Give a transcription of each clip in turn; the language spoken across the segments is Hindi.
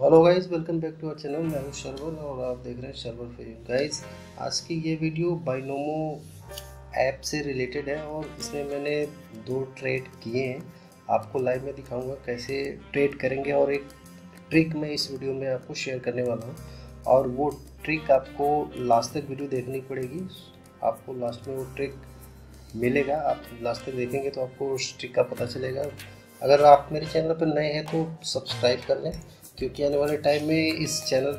Hello guys, welcome back to our channel. मैं हूं शर्वल और आप देख रहे हैं शर्वल फॉर यू। गाइस, आज की ये वीडियो बाइनोमो ऐप से रिलेटेड है और इसमें मैंने 2 ट्रेड किए हैं। आपको लाइव में दिखाऊंगा कैसे ट्रेड करेंगे और एक ट्रिक मैं इस वीडियो में आपको शेयर करने वाला हूं और वो ट्रिक आपको लास्ट तक वीडियो देखनी पड़ेगी। आपको लास्ट में वो ट्रिक मिलेगा, आप लास्ट तक देखेंगे तो आपको उस ट्रिक का पता चलेगा। अगर आप मेरे चैनल पर नए हैं तो सब्सक्राइब कर लें, क्योंकि आने वाले टाइम में इस चैनल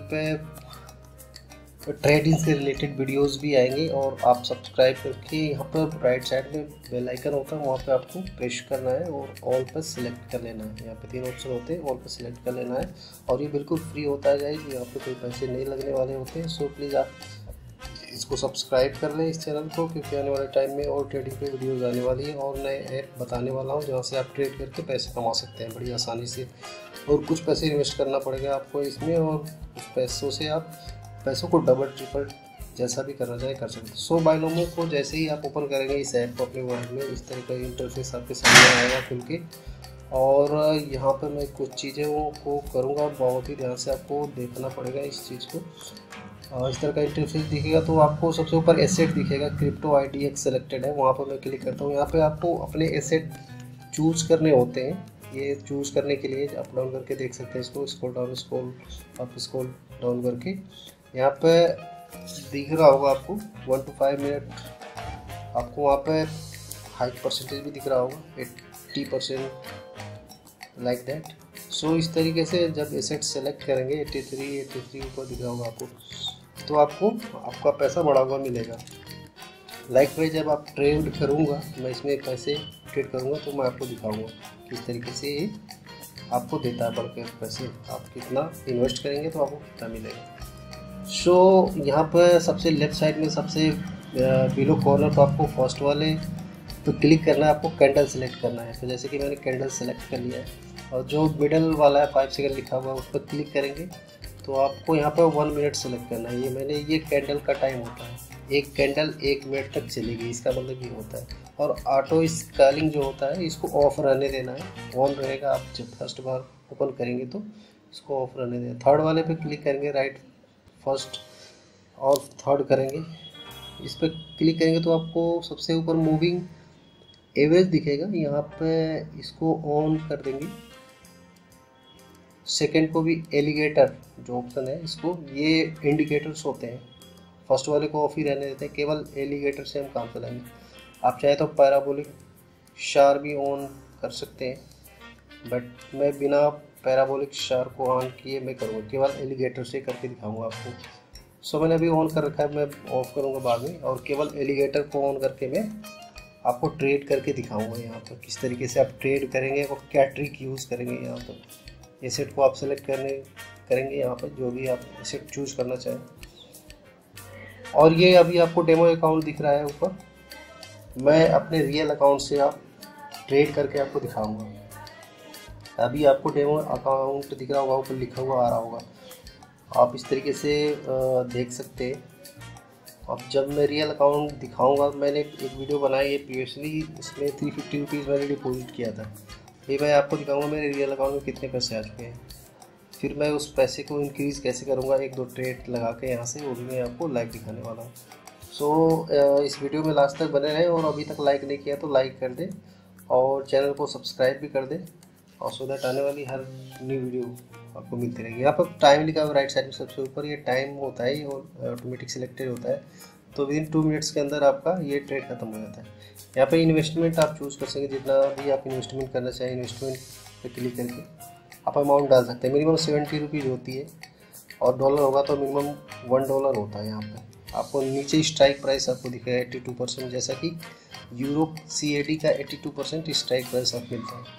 पे ट्रेडिंग से रिलेटेड वीडियोस भी आएंगे। और आप सब्सक्राइब करके यहाँ पर राइट साइड में बेल आइकन होता है, वहाँ पे आपको प्रेस करना है और ऑल पर सिलेक्ट कर लेना है। यहाँ पे 3 ऑप्शन होते हैं, ऑल पर सिलेक्ट कर लेना है और ये बिल्कुल फ्री होता है गाइस, यहाँ पे कोई पैसे नहीं लगने वाले होते हैं। सो प्लीज़ आप इसको सब्सक्राइब कर लें इस चैनल को, क्योंकि आने वाले टाइम में और ट्रेडिंग पे वीडियोस आने वाली है और नए ऐप बताने वाला हूँ जहाँ से आप ट्रेड करके पैसे कमा सकते हैं बड़ी आसानी से। और कुछ पैसे इन्वेस्ट करना पड़ेगा आपको इसमें और उस पैसों से आप पैसों को डबल ट्रिपल जैसा भी करना चाहे कर सकते हैं। सो बाइनोमो को जैसे ही आप ओपन करेंगे इस ऐप को अपने मोबाइल में, इस तरह का इंटरफेस आपके सामने आएगा खुल के। और यहाँ पर मैं कुछ चीज़ों को करूँगा, बहुत ही ध्यान से आपको देखना पड़ेगा इस चीज़ को। इस तरह का इंटरफेस दिखेगा तो आपको सबसे ऊपर एसेट दिखेगा, क्रिप्टो IDX सेलेक्टेड है, वहाँ पर मैं क्लिक करता हूँ। यहाँ पे आपको अपने एसेट चूज़ करने होते हैं। ये चूज़ करने के लिए अप डाउन करके देख सकते हैं इसको, स्क्रॉल डाउन करके यहाँ पे दिख रहा होगा आपको 1 to 5 मिनट। आपको वहाँ पे हाई परसेंटेज भी दिख रहा होगा 80% लाइक दैट। सो इस तरीके से जब एसेट सेलेक्ट करेंगे 83 ऊपर दिख रहा होगा आपको, तो आपको आपका पैसा बढ़ा हुआ मिलेगा। लाइक वाइज जब आप ट्रेड करूँगा, मैं इसमें कैसे ट्रेड करूँगा तो मैं आपको दिखाऊँगा किस तरीके से ये आपको देता है बढ़कर पैसे। आप कितना इन्वेस्ट करेंगे तो आपको कितना मिलेगा। सो यहाँ पर सबसे लेफ्ट साइड में सबसे बिलो कॉर्नर पर आपको फर्स्ट वाले तो क्लिक करना है, आपको कैंडल सेलेक्ट करना है। तो जैसे कि मैंने कैंडल सेलेक्ट कर लिया है और जो मिडल वाला है 5 सेकंड लिखा हुआ है उस पर क्लिक करेंगे तो आपको यहाँ पर 1 मिनट सेलेक्ट करना है। ये कैंडल का टाइम होता है, एक कैंडल 1 मिनट तक चलेगी, इसका मतलब ये होता है। और ऑटो स्केलिंग जो होता है इसको ऑफ रहने देना है, ऑन रहेगा। आप जब फर्स्ट बार ओपन करेंगे तो इसको ऑफ रहने देना। थर्ड वाले पे क्लिक करेंगे, राइट फर्स्ट और थर्ड करेंगे, इस पर क्लिक करेंगे तो आपको सबसे ऊपर मूविंग एवरेज दिखेगा, यहाँ पे इसको ऑन कर देंगे। सेकंड को भी एलिगेटर जो ऑप्शन है इसको, ये इंडिकेटर्स होते हैं, फर्स्ट वाले को ऑफ ही रहने देते हैं, केवल एलिगेटर से हम काम चलाएंगे। आप चाहे तो पैराबोलिक शार भी ऑन कर सकते हैं, बट मैं बिना पैराबोलिक शार को ऑन किए मैं करूँगा, केवल एलिगेटर से करके दिखाऊंगा आपको। सो मैंने अभी ऑन कर रखा है, मैं ऑफ करूँगा बाद में और केवल एलिगेटर को ऑन करके मैं आपको ट्रेड करके दिखाऊंगा। यहाँ पर किस तरीके से आप ट्रेड करेंगे और क्या ट्रिक यूज़ करेंगे। यहाँ पर एसेट को आप सेलेक्ट करेंगे यहाँ पर जो भी आप एसेट चूज़ करना चाहें। और ये अभी आपको डेमो अकाउंट दिख रहा है ऊपर, मैं अपने रियल अकाउंट से आप ट्रेड करके आपको दिखाऊंगा। अभी आपको डेमो अकाउंट दिख रहा होगा, ऊपर लिखा हुआ आ रहा होगा, आप इस तरीके से देख सकते हैं। अब जब मैं रियल अकाउंट दिखाऊंगा, मैंने एक वीडियो बनाई है प्रीवियसली, इसमें 350 रुपीज़ मैंने डिपॉजिट किया था। ये मैं आपको दिखाऊंगा मेरे रियल अकाउंट में कितने पैसे आ चुके हैं। फिर मैं उस पैसे को इंक्रीज़ कैसे करूँगा, 1-2 ट्रेड लगा के यहाँ से, वो भी मैं आपको लाइव दिखाने वाला हूँ। सो इस वीडियो में लास्ट तक बने रहें और अभी तक लाइक नहीं किया तो लाइक कर दें और चैनल को सब्सक्राइब भी कर दें, और सो दैट आने वाली हर न्यू वीडियो आपको मिलती रहेगी। यहाँ पर टाइम लिखा हुआ राइट साइड में सबसे ऊपर, ये टाइम होता है और ऑटोमेटिक सिलेक्टेड होता है, तो विदिन 2 मिनट्स के अंदर आपका ये ट्रेड खत्म हो जाता है। यहाँ पे इन्वेस्टमेंट आप चूज़ कर सकेंगे, जितना भी आप इन्वेस्टमेंट करना चाहें इन्वेस्टमेंट पे क्लिक करके आप अमाउंट डाल सकते हैं। मिनिमम 70 रुपीज़ होती है और डॉलर होगा तो मिनिमम $1 होता है। यहाँ पे आपको नीचे स्ट्राइक प्राइस आपको दिखेगा 82%, जैसा कि यूरो CAD का 82% स्ट्राइक प्राइस आप मिलता है।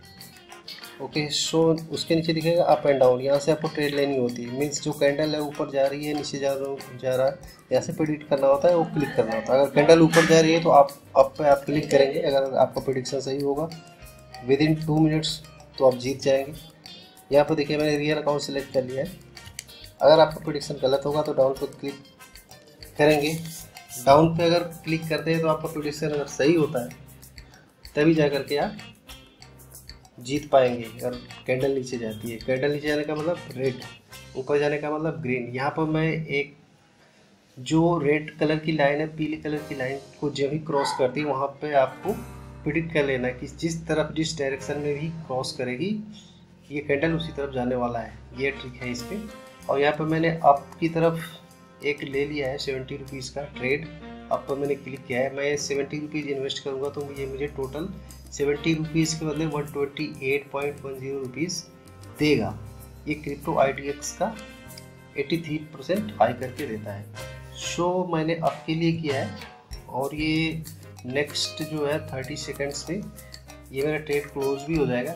ओके, सो उसके नीचे दिखेगा अप एंड डाउन, यहाँ से आपको ट्रेड लेनी होती है। मीन्स जो कैंडल है ऊपर जा रही है नीचे जा रहा है, यहाँ से प्रेडिक्ट करना होता है, वो क्लिक करना होता है। अगर कैंडल ऊपर जा रही है तो आप अप पे आप क्लिक करेंगे, अगर आपका प्रेडिक्शन सही होगा विदिन 2 मिनट्स तो आप जीत जाएंगे। यहाँ पर देखिए मैंने रियल अकाउंट सेलेक्ट कर लिया है। अगर आपका प्रेडिक्शन गलत होगा तो डाउन पर क्लिक करेंगे। डाउन पे अगर क्लिक करते हैं तो आपका प्रेडिक्शन अगर सही होता है तभी जा करके आप जीत पाएंगे अगर कैंडल नीचे जाती है। कैंडल नीचे जाने का मतलब रेड, ऊपर जाने का मतलब ग्रीन। यहाँ पर मैं एक जो रेड कलर की लाइन है पीले कलर की लाइन को जब भी क्रॉस करती है वहाँ पे आपको प्रिडिक्ट कर लेना कि जिस तरफ जिस डायरेक्शन में भी क्रॉस करेगी ये कैंडल उसी तरफ जाने वाला है। ये ट्रिक है इस पर। और यहाँ पर मैंने अप की तरफ एक ले लिया है 70 रुपीज़ का ट्रेड। अप पर मैंने क्लिक किया है। मैं 70 रुपीज़ इन्वेस्ट करूँगा तो मुझे टोटल 70 रुपीज़ के बदले 128.10 रुपीज़ देगा। ये क्रिप्टो IDX का 83% हाई करके देता है। शो मैंने अप के लिए किया है और ये नेक्स्ट जो है 30 सेकेंड्स में ये मेरा ट्रेड क्लोज भी हो जाएगा।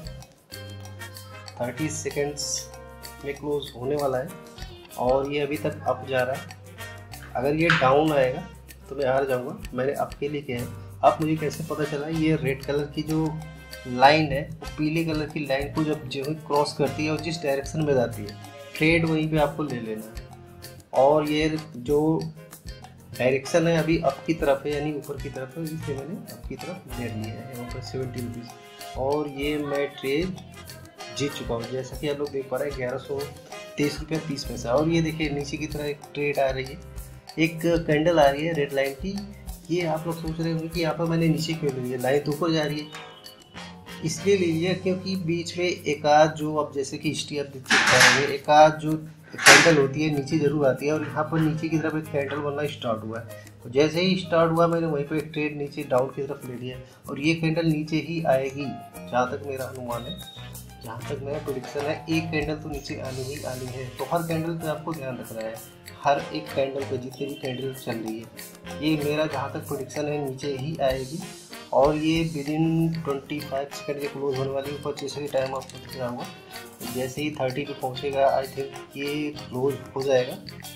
30 सेकेंड्स में क्लोज होने वाला है और ये अभी तक अप जा रहा है। अगर ये डाउन आएगा तो मैं हार जाऊंगा। मैंने अप के लिए किया है। अब मुझे कैसे पता चला, ये रेड कलर की जो लाइन है वो पीले कलर की लाइन को जब जो क्रॉस करती है और जिस डायरेक्शन में जाती है ट्रेड वहीं पे आपको ले लेना है। और ये जो डायरेक्शन है अभी अप की तरफ है यानी ऊपर की तरफ है, इसलिए मैंने अप की तरफ ले लिया है यहाँ पर 70 रुपीज़। और ये मैं ट्रेड जीत चुका हूँ। जैसा कि आप लोग देख पा रहे हैं 1123 रुपये 30 पैसा। और ये देखिए नीचे की तरह एक ट्रेड आ रही है, एक कैंडल आ रही है रेड लाइन की। ये आप लोग सोच रहे होंगे कि यहाँ पर मैंने नीचे क्यों ले लिया, लाइन तो ऊपर जा रही है। इसलिए ले लिया क्योंकि बीच में एक आध जो अब जैसे कि हिस्ट्री आप देख सकते हैं, एक आध जो कैंडल होती है नीचे जरूर आती है। और यहाँ पर नीचे की तरफ एक कैंडल बनना स्टार्ट हुआ है। तो जैसे ही स्टार्ट हुआ मैंने वहीं पे एक ट्रेड नीचे डाउन की तरफ ले लिया और ये कैंडल नीचे ही आएगी जहाँ तक मेरा अनुमान है, जहाँ तक मेरा प्रेडिक्शन है। एक कैंडल तो नीचे आनी ही आनी है। तो हर कैंडल पे आपको ध्यान रखना है, हर एक कैंडल पे जितनी भी कैंडल चल रही है ये मेरा जहाँ तक प्रेडिक्शन है नीचे ही आएगी। और ये विदिन 25 सेकंड के क्लोज होने वाली। ऊपर जैसे ही टाइम आपको दिख रहा होगा जैसे ही 30 पे पहुँचेगा आई थिंक ये क्लोज हो जाएगा।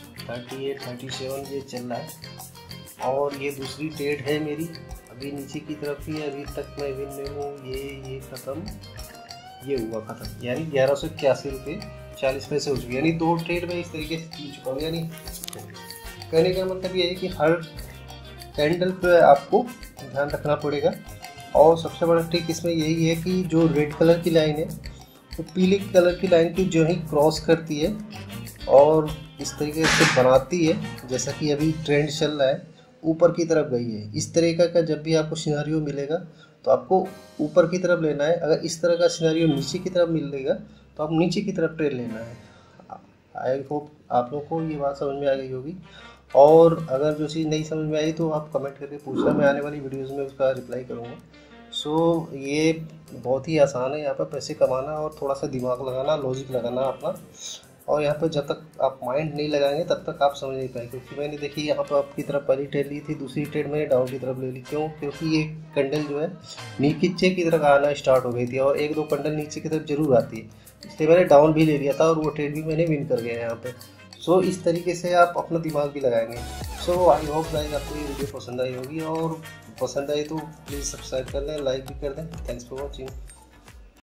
38 37 ये चल रहा है। और ये दूसरी ट्रेड है मेरी अभी नीचे की तरफ ही, अभी तक मैं विन में हूँ। ये ख़त्म, ये हुआ ख़त्म, यानी 1181 रुपये 40 पैसे हो चुके। यानी 2 ट्रेड में इस तरीके से जीत चुका हूँ। यानी कहने का मतलब ये है कि हर कैंडल पे आपको ध्यान रखना पड़ेगा। और सबसे बड़ा ट्रिक इसमें यही है कि जो रेड कलर की लाइन है तो पीले कलर की लाइन की जो ही क्रॉस करती है और इस तरीके से बनाती है, जैसा कि अभी ट्रेंड चल रहा है ऊपर की तरफ गई है। इस तरीके का जब भी आपको सिनेरियो मिलेगा तो आपको ऊपर की तरफ लेना है। अगर इस तरह का सिनेरियो नीचे की तरफ मिलेगा तो आप नीचे की तरफ ट्रेड लेना है। आई होप आप लोगों को ये बात समझ में आ गई होगी। और अगर जो चीज़ नहीं समझ में आई तो आप कमेंट करके पूछना, मैं आने वाली वीडियोज़ में उसका रिप्लाई करूँगा। सो ये बहुत ही आसान है यहाँ पर पैसे कमाना और थोड़ा सा दिमाग लगाना, लॉजिक लगाना अपना। और यहाँ पर जब तक आप माइंड नहीं लगाएंगे तब तक आप समझ नहीं पाएंगे। क्योंकि मैंने देखी यहाँ पर अप की तरफ पहली ट्रेड ली थी, दूसरी ट्रेड मैंने डाउन की तरफ ले ली। क्यों? क्योंकि ये कंडल जो है नीचे की तरफ आना स्टार्ट हो गई थी और 1-2 कंडल नीचे की तरफ जरूर आती है, इसलिए मैंने डाउन भी ले लिया था और वो ट्रेड भी मैंने विन कर गया यहाँ पर। सो इस तरीके से आप अपना दिमाग भी लगाएंगे। सो आई होप गाइस आपको ये वीडियो पसंद आई होगी, और पसंद आई तो प्लीज़ सब्सक्राइब कर दें, लाइक भी कर दें। Thanks for watching.